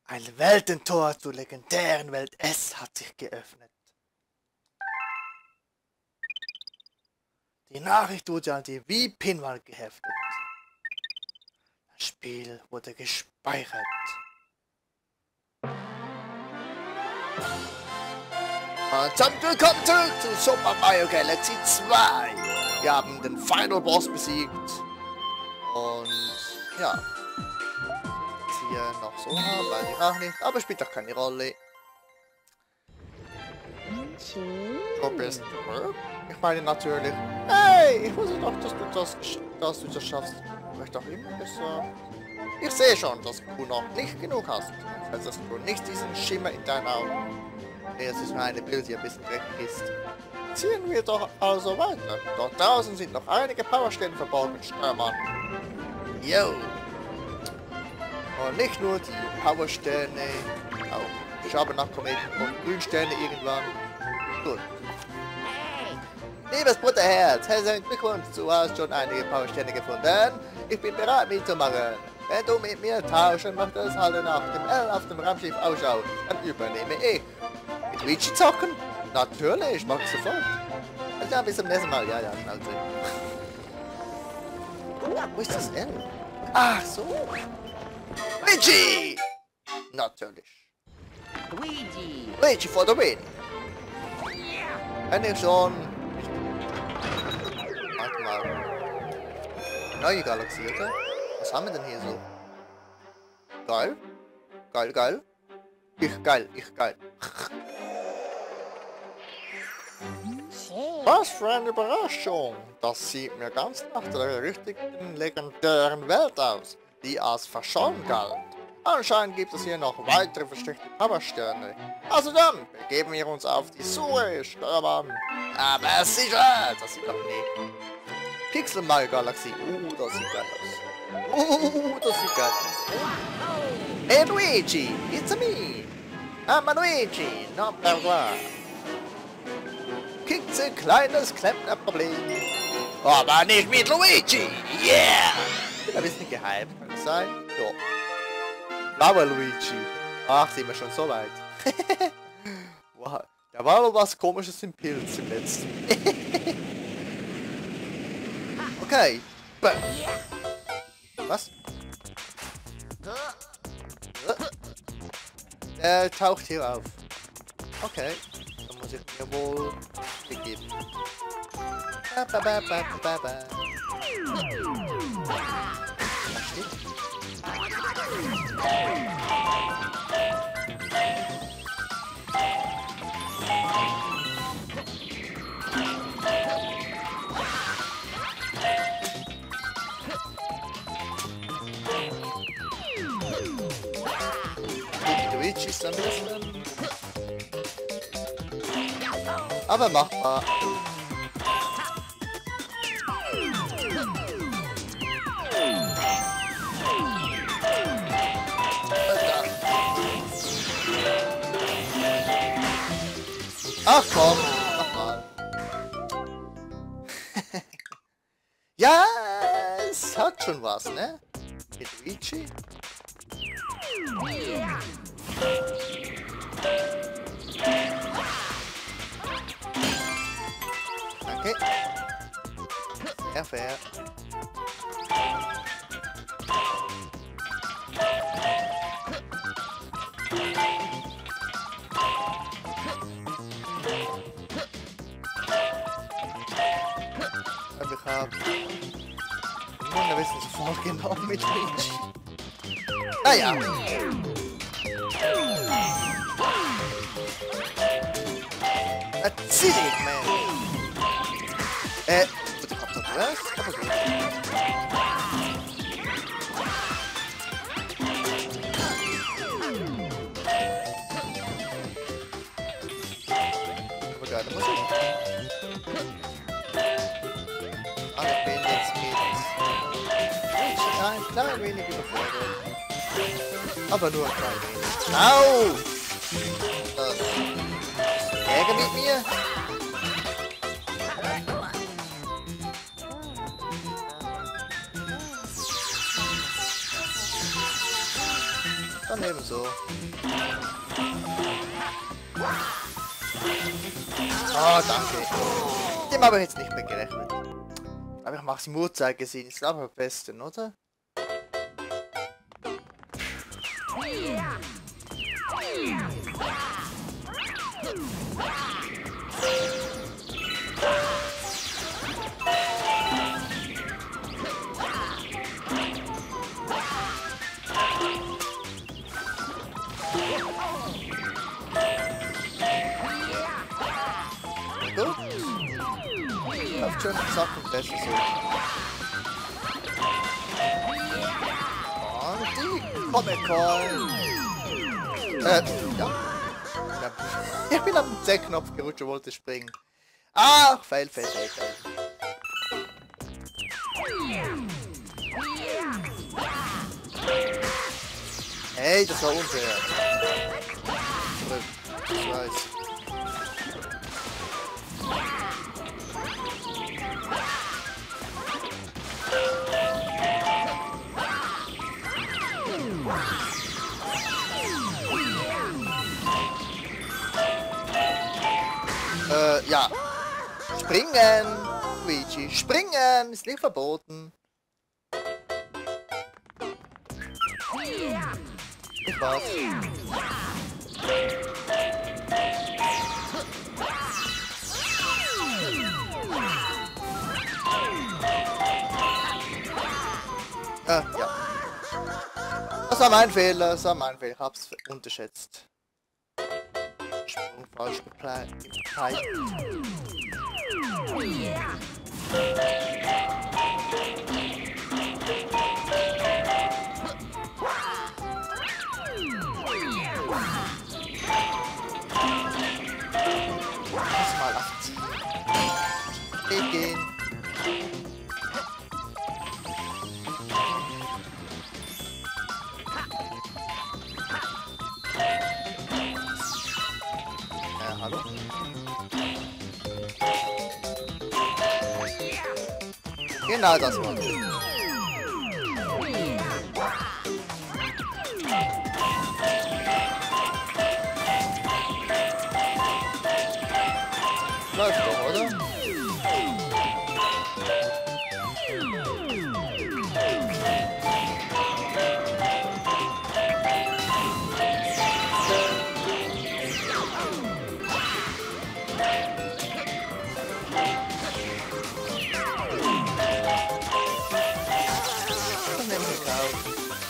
Ein Weltentor zur legendären Welt S hat sich geöffnet. Die Nachricht wurde an die wie-Pinwand geheftet. Das Spiel wurde gespeichert. Und dann willkommen zurück zu Super Mario Galaxy 2. Wir haben den Final Boss besiegt. Und ja. Jetzt hier noch so haben, weiß ich auch nicht. Aber spielt doch keine Rolle. Du bist zurück? Ich meine natürlich. Hey, ich wusste doch, dass du das schaffst. Vielleicht auch immer besser. Ich sehe schon, dass du noch nicht genug hast. Also dass du nicht diesen Schimmer in deinen Augen. Nee, es ist nur eine Bild, die ein bisschen dreckig ist. Ziehen wir doch also weiter. Dort draußen sind noch einige Powerstellen verborgen, Steuermann. Yo! Und nicht nur die Powersterne, auch Schabernack-Kometen und Grünsterne irgendwann. Gut. Liebes Butterherz, herzlichen Glückwunsch, du hast schon einige Powersterne gefunden. Ich bin bereit mitzumachen. Wenn du mit mir tauschen möchtest, halte nach dem L auf dem Raumschiff Ausschau, dann übernehme ich. Mit Luigi zocken? Natürlich, mach ich sofort. Also bis zum nächsten Mal. Ja, Schnauze. Wo ist das L? Ach so. Luigi! Natürlich. Luigi for the win. Wenn ich schon... Warte mal. Neue Galaxie, oder? Was haben wir denn hier so? Geil. Geil, geil. Ich geil. Was für eine Überraschung! Das sieht mir ganz nach der richtigen legendären Welt aus, die als verschollen galt. Anscheinend gibt es hier noch weitere versteckte Powersterne. Also dann, begeben wir uns auf die Suche, Steuermann. Aber sicher, das sieht doch nicht. Pixel Mario Galaxie. Das sieht geil aus. Das sieht geil aus. Hey Luigi, it's me. I'm Luigi, number one. Kitze kleines Klempnerproblem. Aber nicht mit Luigi. Yeah! Bin ein bisschen gehypt, kann das sein? Ja. Blauer Luigi. Ach, sind wir schon so weit. Wow. Da war noch was Komisches im Pilz im letzten. Okay. Was? Er taucht hier auf. Okay. Dann muss ich mir wohl begeben. Luigi ist ein bisschen... aber machbar. Ach komm, nochmal. Ja, es hat schon was, ne? Mit Luigi. Okay. Sehr fair. Aber ich habe... Wir wissen sofort genau mit Luigi. Naja. That's it, man. Wat ik dat was? Dat was we gaan de muziek. Ik ben jetzt mit... Ein klein wenig überfordert. Aber nur ein klein wenig. Au! Ärger mit mir? Dann ebenso. Oh, danke. Dem habe ich jetzt nicht mehr gerechnet. Aber ich mache es im Uhrzeigersinn. Ist glaube ich am besten, oder? Gut. Läuft schon Sachen besser so. Und die Comic-Con. Ja. Ich bin am Z-Knopf gerutscht und wollte springen. Ach, Fail. Hey, das war unfair. Ich weiß. Ja. Springen! Luigi, springen! Ist nicht verboten. Ich war's. Ja. Das war mein Fehler, Ich hab's unterschätzt. Sprung falsch geplant. Mal 18. Gehen. Hallo? Genau das war es. Läuft doch, oder? Das nehme ich auf.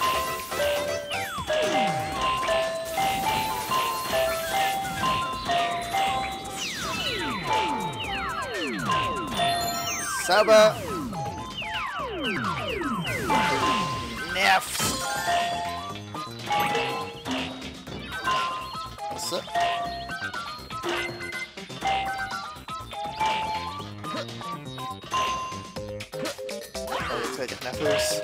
Sauber. Nervt. So. Oh, jetzt werde ich nervös.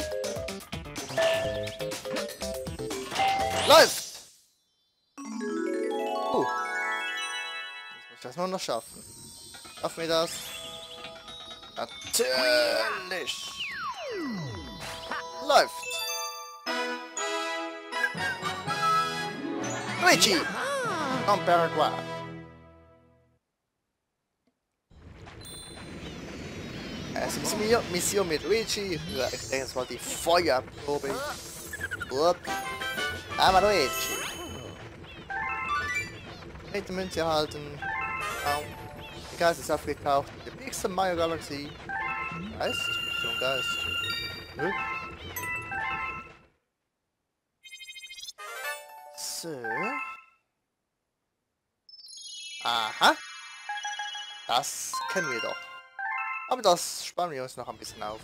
Läuft! Jetzt muss ich das nur noch schaffen. Schaffen wir das? Natürlich! Läuft! Luigi! Von Paraguay. Es ist Mission mit Luigi. Ich denke, es war die Feuerprobe. Upp. Aber Luigi. Mit der Münze halten. Der Geist ist aufgetaucht. Der nächste Mario Galaxy. Geist? So ein Geist. Hm? So. Aha. Das kennen wir doch. Aber das sparen wir uns noch ein bisschen auf.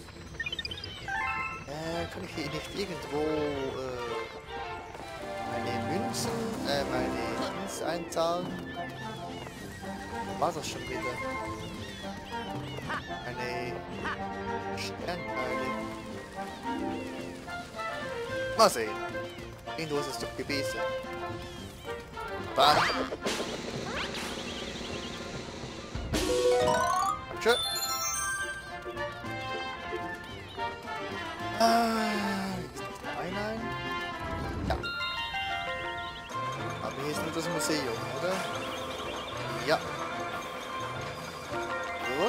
Kann ich hier nicht irgendwo meine Münzen, meine Dings einzahlen? War das schon wieder? Meine Sternteile. Mal sehen. Irgendwo ist es doch gewesen. Danke. Dankeschön. Ist das ein? Ja. das Museum, oder? Ja. Gut.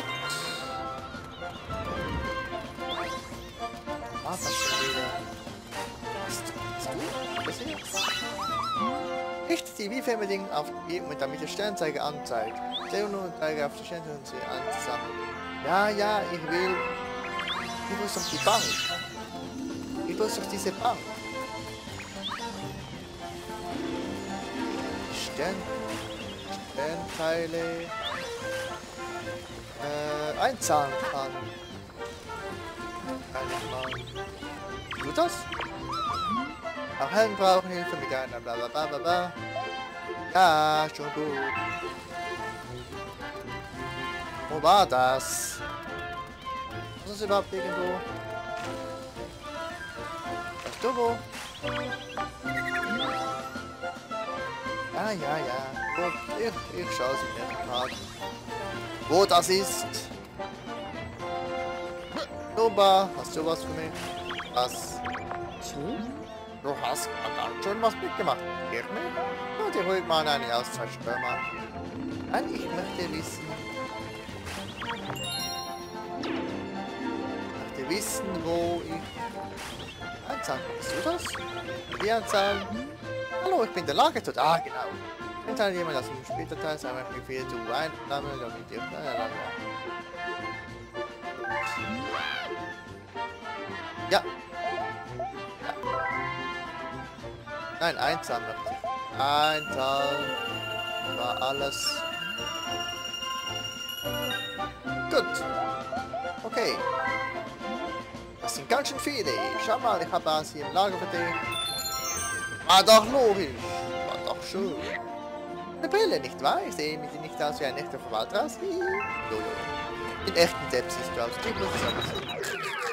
Ah, was schon wieder? Bist du? Was hier? Richte die Wie-Fernbedienung auf und damit der Sternzeiger anzeigt. Sehr und Zeiger auf der Sternzeiger und sie anzusammeln. Ja, ich muss auf die Bank. Ich muss auf diese Bank. Sternteile. Einzahlen kann. Du das? Auch Helden brauchen Hilfe mit einer blablabla. Ja, schon gut. Wo war das? Was ist überhaupt irgendwo? Weißt du wo? Ja. Gut, ich schaue es mir mal. Wo das ist? Super, hast du was für mich? Was? Du hast ganz schön was mitgemacht. Ich mir? Hör dir ruhig mal eine Auszeit, Stürmer. Nein, ich möchte wissen, wo ich... Anzahl, bist du das? Die Anzahl... Hallo, ich bin der Lagertod. Ah, genau. Wenn dann jemand aus dem Späterteil sagen, wie viel du Einnahme oder wie dir... Ja. Nein, Einzahl möchte ich. Einzahl war alles. Gut. Okay. Das sind ganz schön viele. Schau mal, ich habe was hier im Lager für dich. War doch logisch. War doch schön. Eine Brille, nicht wahr? Ich sehe mit dir nicht aus wie ein echter Verwalter aus. Jojo. In echten Depp siehst du aus. Gib mir das.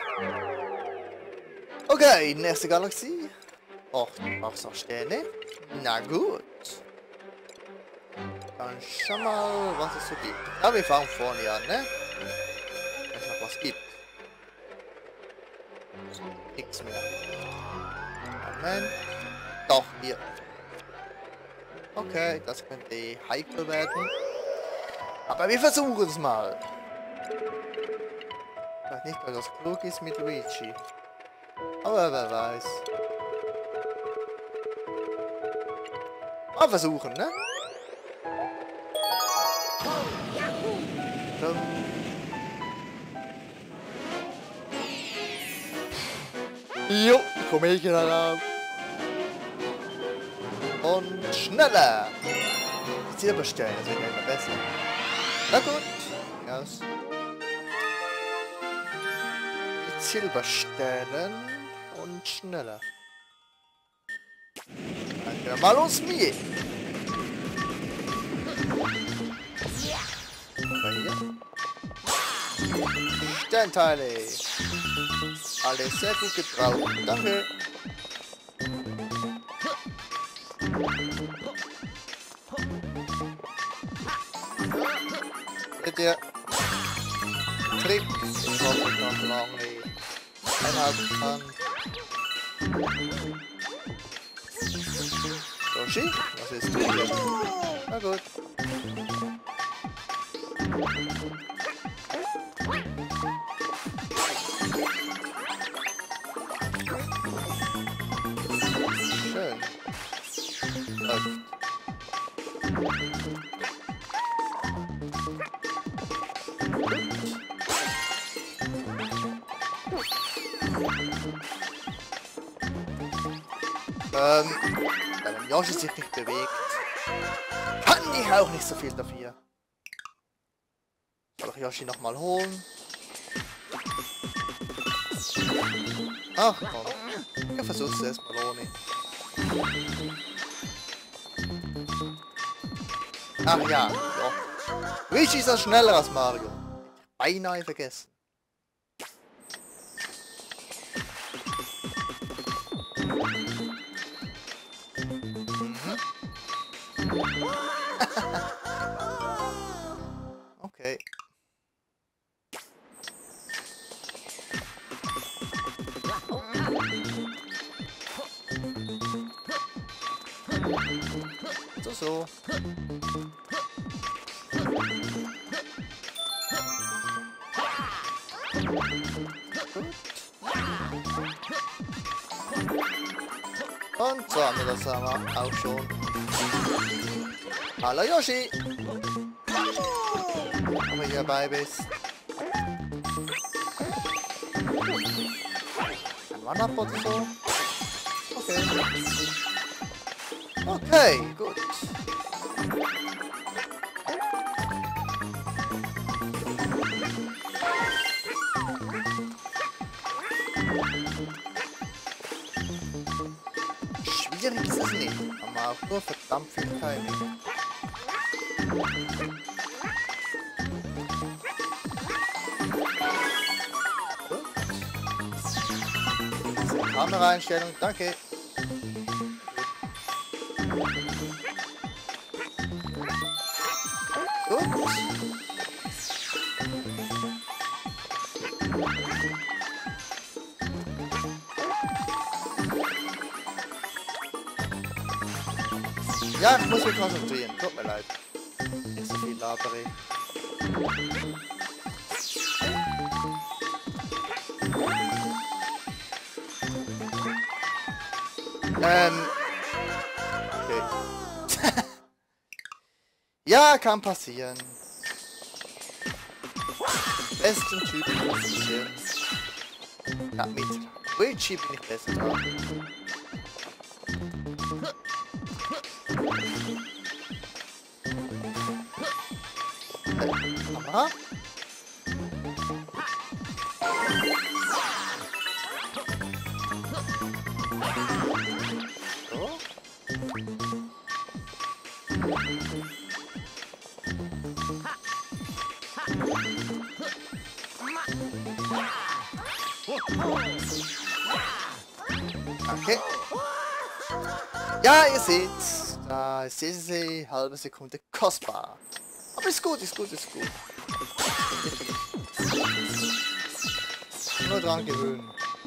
Okay, nächste Galaxie. Och, du brauchst auch Sterne. Na gut. Dann schau mal, was es so gibt. Ja, wir fangen vorne an, ne? Wenn es noch was gibt. Nichts mehr. Moment. Doch, hier. Okay, das könnte heikel werden. Aber wir versuchen es mal. Vielleicht nicht, weil das klug ist mit Luigi. Aber wer weiß. Mal versuchen, ne? Jo, komm ich gerade. Und schneller. Silberstellen, das wird ja immer besser. Na gut. Yes. Silberstellen und schneller. Dann gehen wir mal los, Mie. Sternteile. Alles sehr gut gebraucht. Danke. Der Trick, ich hoffe, ich noch lange einhalten kann. Yoshi, was ist du hier? Na gut. Schön. Läuft. Wenn Yoshi sich nicht bewegt, kann ich auch nicht so viel dafür. Soll ich Yoshi nochmal holen? Ach komm, ich versuch's erstmal ohne. Ach ja, doch. Luigi ist ja schneller als Mario. Beinahe vergessen. Okay. Weiter so. Und so haben wir das auch schon. Hallo Yoshi! Aber hier dabei bist. Ein One-Up oder so. Okay. Okay, gut. Schwierig ist es nicht, aber auch nur verdammt viel Timing. Kameraeinstellung, danke. Gut. Ja, ich muss mich konzentrieren. Tut mir leid. Nicht so viel labere. Okay. Ja, kann passieren. Besten Typen kann passieren. Ja, mit Luigi bin ich besser dran. Aha. So. Okay. Ja, ihr seht, da ist diese halbe Sekunde kostbar. Aber ist gut, ist gut, ist gut. Nur dran gewöhnen.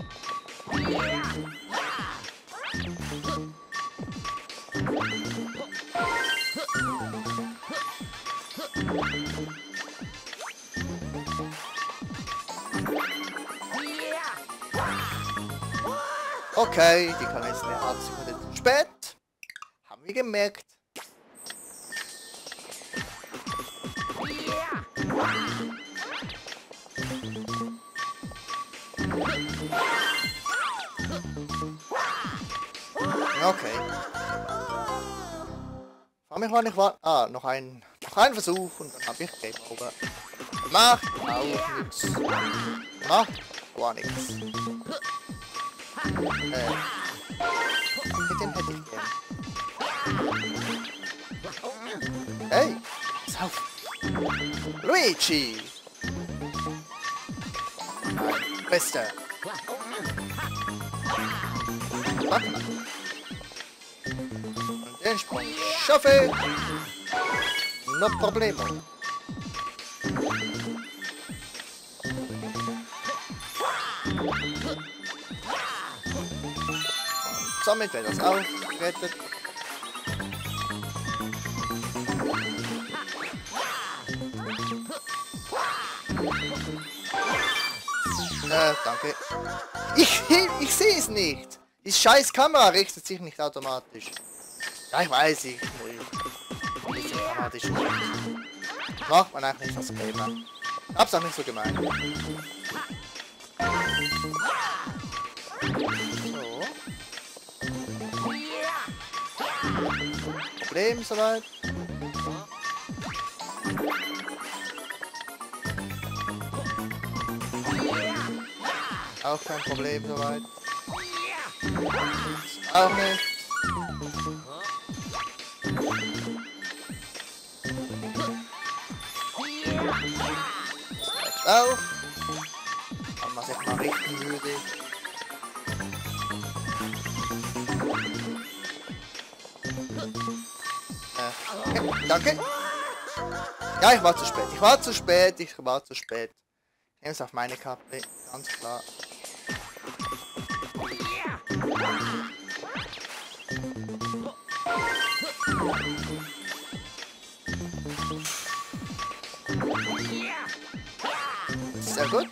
Okay, die kann jetzt eine halbe Sekunde zu spät. Haben wir gemerkt. Okay. Fahr mich mal nicht warten. Ah, noch ein Versuch und dann habe ich Game Over. Macht auch nichts. Macht gar nichts. Den hätte ich gern. Hey, pass auf. Luigi! Mein Bester. Warte mal. Und den Sprung schaffe. No problemo. Somit wird das auch gerettet. Danke. Ich sehe es nicht. Die scheiß Kamera richtet sich nicht automatisch. Ja, ich weiß, ich nicht automatisch. Macht man eigentlich nicht als Gamer. Hab's auch nicht so gemeint. Problem soweit. Auch kein Problem soweit. Auch nicht. Das auch. Wenn man sich mal richten würde. Okay, danke. Ja, ich war zu spät. Ich war zu spät. Ich nehme es auf meine Kappe. Ganz klar. Sehr gut.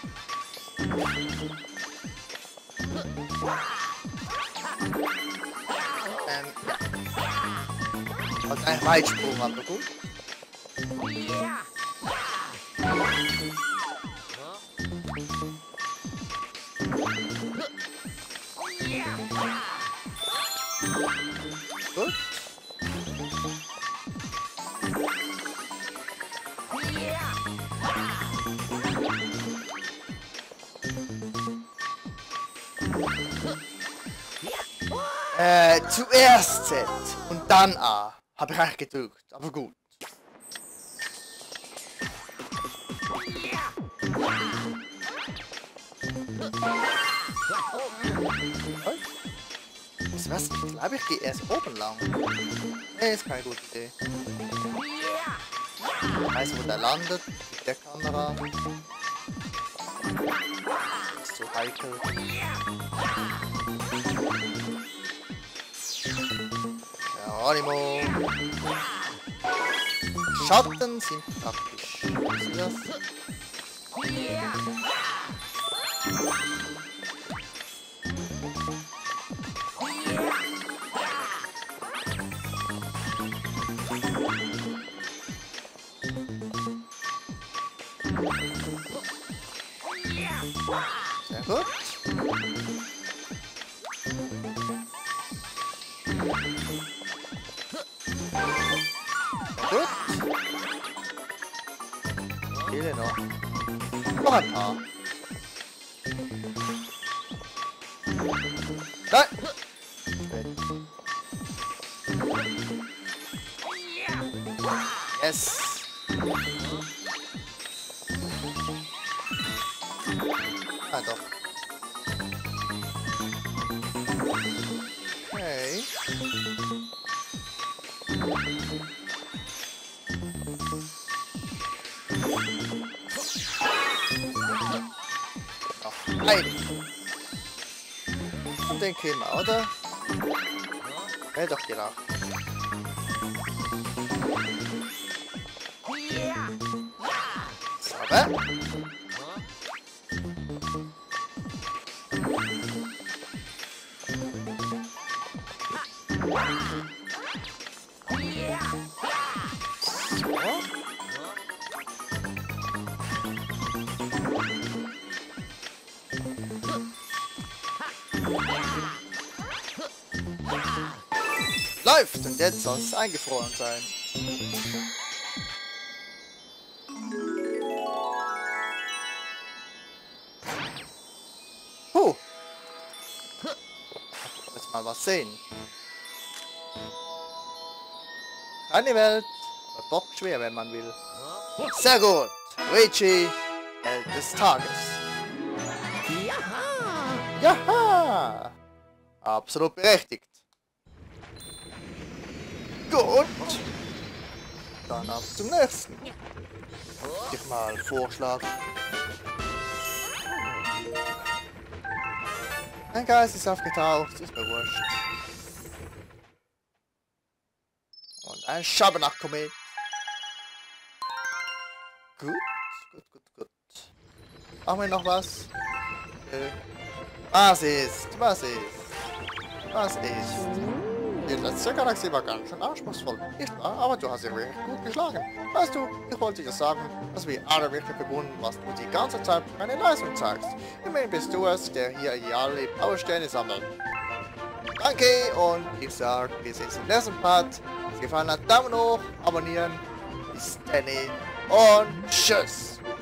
Ja. Also ein Weitsprung, aber gut. Gut. Zuerst Z und dann A. Habe ich eigentlich gedrückt, aber gut. Was? Ich glaube, ich gehe erst oben lang. Nee, ist keine gute Idee. Ich weiß, wo der landet. Mit der Kamera. Ist so heikel. Geronimo. Schatten sind praktisch. Siehst du das? Sehr gut. Gut. Fehlen noch. Noch ein paar. Nein! Yes! Ah, doch. Okay. Noch ein. Und den kriegen wir, oder? Hätte doch gedacht. So, läuft und jetzt soll es eingefroren sein. Puh. Jetzt mal was sehen. Keine Welt. Aber doch schwer, wenn man will. Sehr gut. Luigi, Held des Tages. Jaha. Jaha. Absolut berechtigt. Gut. Dann ab zum nächsten. Ich mal vorschlagen. Ein Geist ist aufgetaucht, ist mir wurscht. Und ein Schabernack-Komet. Gut, gut, gut, gut. Machen wir noch was? Was ist? Was ist? Was ist? Die letzte Galaxie war ganz schön anspruchsvoll, nicht wahr? Aber du hast sie wirklich gut geschlagen. Weißt du, ich wollte dir sagen, dass wir alle wirklich verbunden, was du die ganze Zeit meine Leistung zeigst. Immerhin bist du es, der hier alle Powersterne sammelt. Danke und ich sage, wir sehen uns im nächsten Part. Wenn es gefallen hat, Daumen hoch, abonnieren. Bis dann und tschüss.